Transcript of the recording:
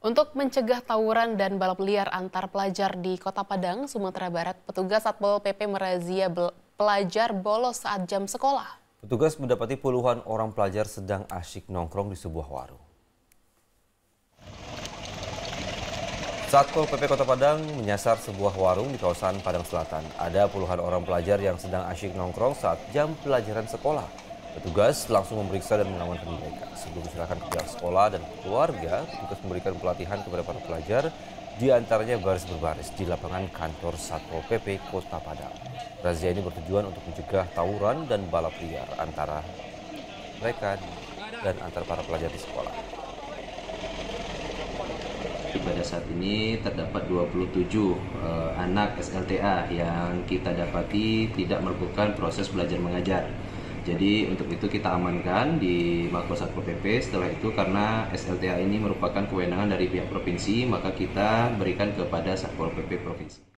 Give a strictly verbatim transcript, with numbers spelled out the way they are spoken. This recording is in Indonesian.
Untuk mencegah tawuran dan balap liar antar pelajar di Kota Padang, Sumatera Barat, petugas Satpol P P merazia pelajar bolos saat jam sekolah. Petugas mendapati puluhan orang pelajar sedang asyik nongkrong di sebuah warung. Satpol P P Kota Padang menyasar sebuah warung di kawasan Padang Selatan. Ada puluhan orang pelajar yang sedang asyik nongkrong saat jam pelajaran sekolah. Petugas langsung memeriksa dan mengamankan mereka. Sebelum diserahkan ke pihak sekolah dan keluarga, petugas memberikan pelatihan kepada para pelajar, di antaranya baris berbaris di lapangan kantor Satpol P P Kota Padang. Razia ini bertujuan untuk mencegah tawuran dan balap liar antara mereka dan antar para pelajar di sekolah. Pada saat ini terdapat dua puluh tujuh eh, anak S L T A yang kita dapati tidak melakukan proses belajar mengajar. Jadi untuk itu kita amankan di Mako Satpol P P. Setelah itu karena S L T A ini merupakan kewenangan dari pihak provinsi, maka kita berikan kepada Satpol P P provinsi.